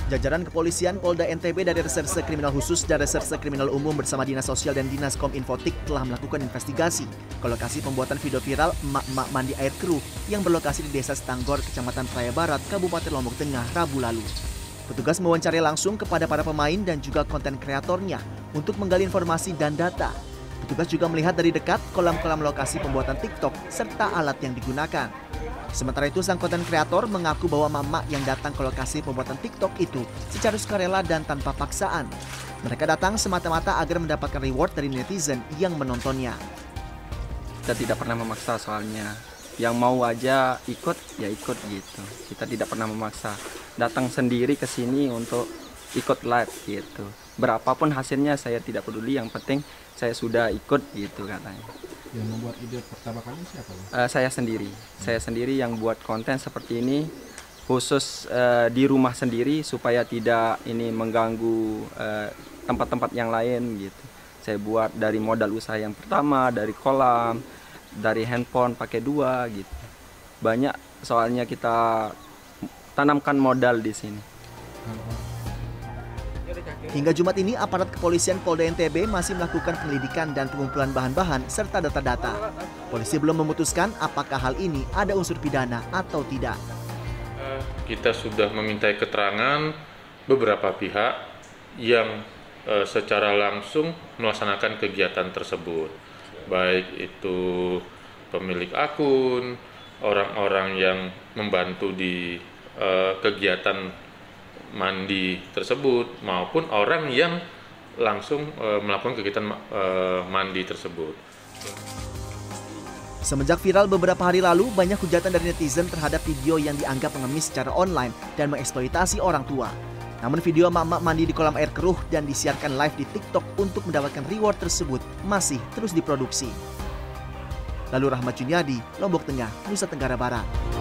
Jajaran kepolisian Polda NTB dari Reserse Kriminal Khusus dan Reserse Kriminal Umum bersama Dinas Sosial dan Dinas Kominfotik telah melakukan investigasi ke lokasi pembuatan video viral emak-emak mandi air keruh yang berlokasi di Desa Setanggor, Kecamatan Praia Barat, Kabupaten Lombok Tengah, Rabu lalu. Petugas mewawancari langsung kepada para pemain dan juga konten kreatornya untuk menggali informasi dan data. Petugas juga melihat dari dekat kolam-kolam lokasi pembuatan TikTok serta alat yang digunakan. Sementara itu, sang konten kreator mengaku bahwa mama yang datang ke lokasi pembuatan TikTok itu secara sukarela dan tanpa paksaan. Mereka datang semata-mata agar mendapatkan reward dari netizen yang menontonnya. Kita tidak pernah memaksa soalnya. Yang mau aja ikut, ya ikut gitu. Kita tidak pernah memaksa. Datang sendiri ke sini untuk ikut live gitu. Berapapun hasilnya saya tidak peduli, yang penting saya sudah ikut gitu katanya. Yang membuat ide pertama kali siapa? Saya sendiri. Saya sendiri yang buat konten seperti ini khusus di rumah sendiri supaya tidak ini mengganggu tempat-tempat yang lain gitu. Saya buat dari modal usaha yang pertama, dari kolam, dari handphone pakai 2 gitu. Banyak soalnya kita tanamkan modal di sini. Hingga Jumat ini, aparat kepolisian Polda NTB masih melakukan penyelidikan dan pengumpulan bahan-bahan serta data-data. Polisi belum memutuskan apakah hal ini ada unsur pidana atau tidak. Kita sudah memintai keterangan beberapa pihak yang secara langsung melaksanakan kegiatan tersebut. Baik itu pemilik akun, orang-orang yang membantu di kegiatan mandi tersebut, maupun orang yang langsung melakukan kegiatan mandi tersebut. Semenjak viral beberapa hari lalu, banyak hujatan dari netizen terhadap video yang dianggap mengemis secara online dan mengeksploitasi orang tua. Namun video emak-emak mandi di kolam air keruh dan disiarkan live di TikTok untuk mendapatkan reward tersebut masih terus diproduksi. Lalu Rahmat Juniadi, Lombok Tengah, Nusa Tenggara Barat.